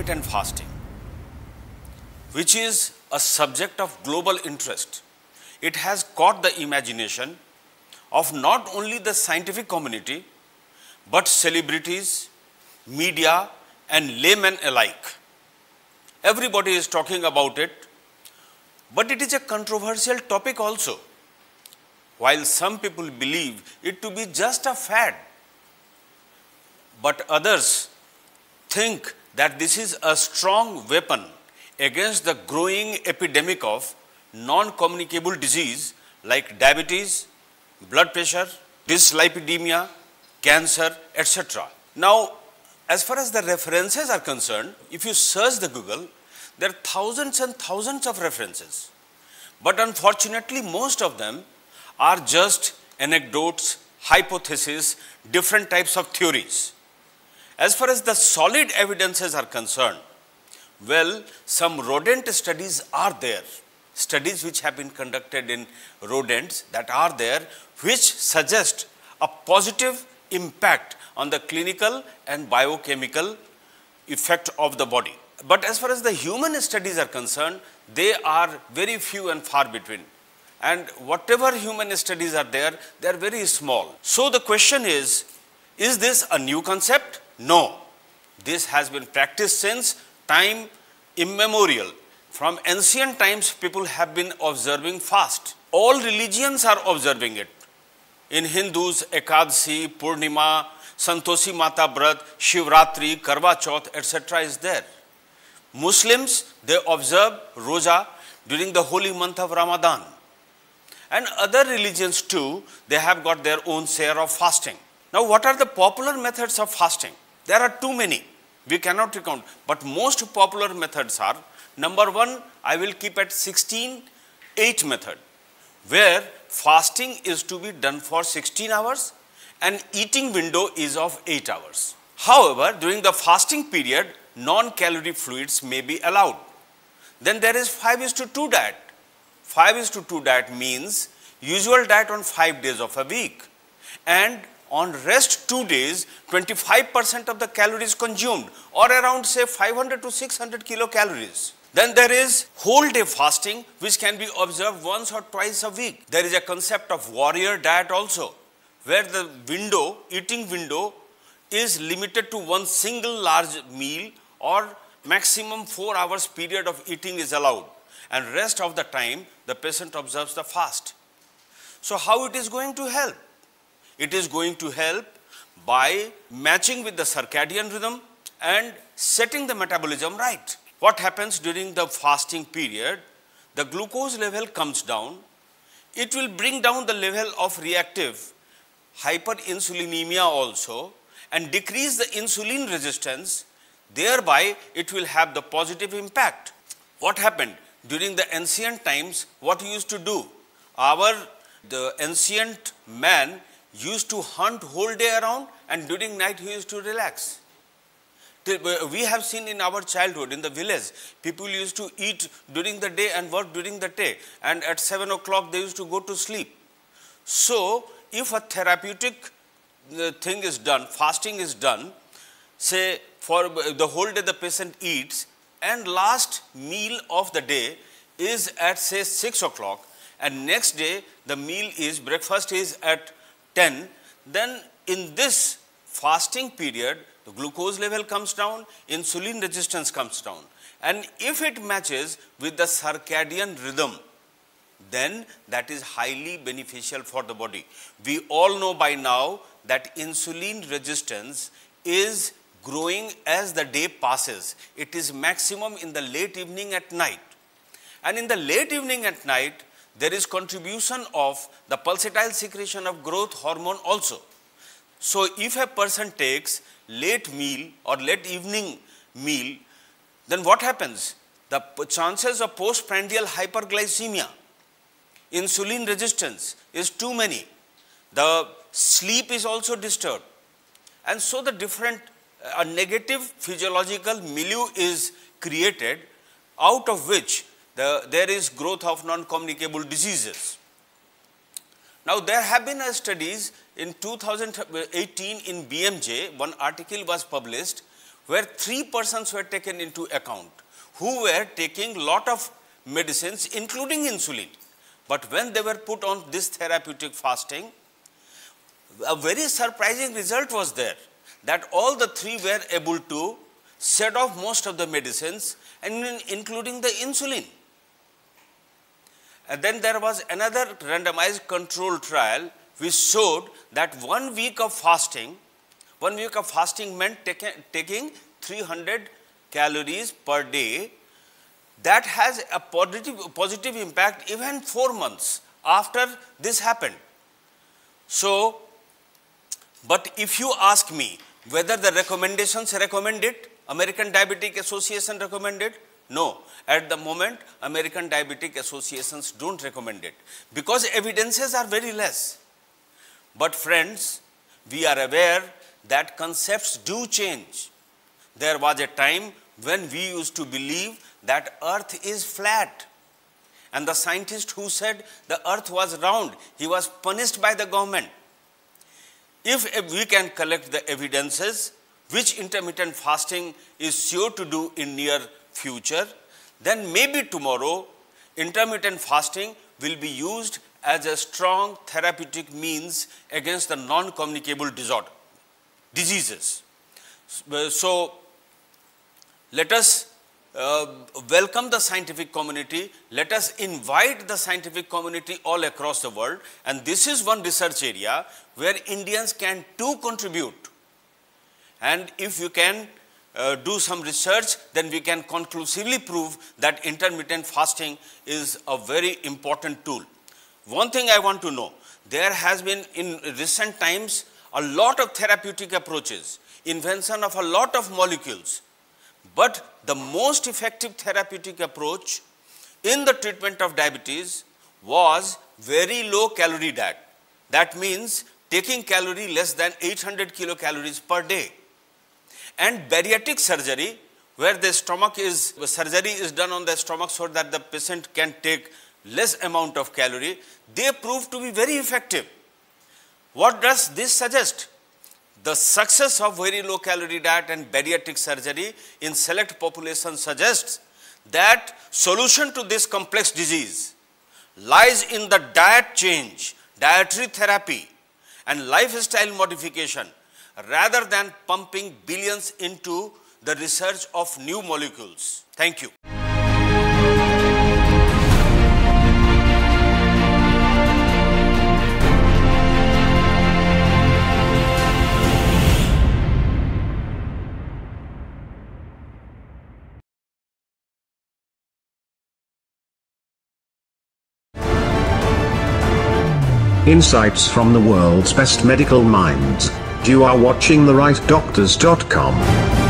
intermittent fasting, which is a subject of global interest. It has caught the imagination of not only the scientific community, but celebrities, media, and laymen alike. Everybody is talking about it, but it is a controversial topic also. While some people believe it to be just a fad, but others think that this is a strong weapon against the growing epidemic of non-communicable disease like diabetes, blood pressure, dyslipidemia, cancer, etc. Now, as far as the references are concerned, if you search the Google, there are thousands and thousands of references. But unfortunately, most of them are just anecdotes, hypotheses, different types of theories. As far as the solid evidences are concerned, well, some rodent studies are there. Studies which have been conducted in rodents that are there, which suggest a positive impact on the clinical and biochemical effect of the body. But as far as the human studies are concerned, they are very few and far between. And whatever human studies are there, they are very small. So the question is this a new concept? No. This has been practiced since time immemorial. From ancient times, people have been observing fast. All religions are observing it. In Hindus, Ekadasi, Purnima, Santoshi Mata Brat, Shivratri, Karwa Chauth, etc. is there. Muslims, they observe Roja during the holy month of Ramadan. And other religions too, they have got their own share of fasting. Now, what are the popular methods of fasting? There are too many. We cannot recount. But most popular methods are, number one, I will keep at 16-8 method, where fasting is to be done for 16 hours and eating window is of 8 hours. However, during the fasting period, non-calorie fluids may be allowed. Then there is 5:2 diet. 5:2 diet means usual diet on 5 days of a week, and on rest 2 days, 25% of the calories consumed, or around say 500 to 600 kilocalories. Then there is whole day fasting, which can be observed once or twice a week. There is a concept of warrior diet also, where the window, eating window, is limited to one single large meal, or maximum 4 hours period of eating is allowed, and rest of the time the patient observes the fast. So how it is going to help? It is going to help by matching with the circadian rhythm and setting the metabolism right. What happens during the fasting period? The glucose level comes down. It will bring down the level of reactive hyperinsulinemia also and decrease the insulin resistance. Thereby, it will have the positive impact. What happened? During the ancient times, what he used to do? The ancient man used to hunt whole day around, and during night he used to relax. We have seen in our childhood in the village, people used to eat during the day and work during the day, and at 7 o'clock they used to go to sleep. So, if a therapeutic thing is done, fasting is done, say for the whole day the patient eats, and last meal of the day is at say 6 o'clock, and next day the meal is, breakfast is at 10, then in this fasting period, the glucose level comes down, insulin resistance comes down. And if it matches with the circadian rhythm, then that is highly beneficial for the body. We all know by now that insulin resistance is growing as the day passes. It is maximum in the late evening at night. And in the late evening at night, there is contribution of the pulsatile secretion of growth hormone also. So if a person takes late meal or late evening meal, then what happens? The chances of postprandial hyperglycemia, insulin resistance is too many. The sleep is also disturbed. And so the different, a negative physiological milieu is created, out of which there is growth of non-communicable diseases. Now, there have been studies in 2018 in BMJ, one article was published where 3 persons were taken into account who were taking lot of medicines including insulin. But when they were put on this therapeutic fasting, a very surprising result was there, that all the 3 were able to set off most of the medicines and including the insulin. And then there was another randomized control trial which showed that 1 week of fasting meant taking 300 calories per day. That has a positive impact even 4 months after this happened. So, but if you ask me whether the recommendations recommend it, American Diabetic Association recommended, no. At the moment, American Diabetic Associations don't recommend it because evidences are very less. But friends, we are aware that concepts do change. There was a time when we used to believe that earth is flat. And the scientist who said the earth was round, he was punished by the government. If we can collect the evidences which intermittent fasting is sure to do in near future, then maybe tomorrow intermittent fasting will be used as a strong therapeutic means against the non-communicable diseases. So let us welcome the scientific community. Let us invite the scientific community all across the world. And this is one research area where Indians can too contribute. And if you can do some research, then we can conclusively prove that intermittent fasting is a very important tool. One thing I want to know, there has been in recent times a lot of therapeutic approaches, invention of a lot of molecules. But the most effective therapeutic approach in the treatment of diabetes was very low calorie diet. That means taking calorie less than 800 kilocalories per day. And bariatric surgery, where the surgery is done on the stomach so that the patient can take less amount of calorie, they prove to be very effective. What does this suggest? The success of very low calorie diet and bariatric surgery in select populations suggests that solution to this complex disease lies in the diet change, dietary therapy and lifestyle modification rather than pumping billions into the research of new molecules. Thank you. Insights from the world's best medical minds. You are watching therightdoctors.com.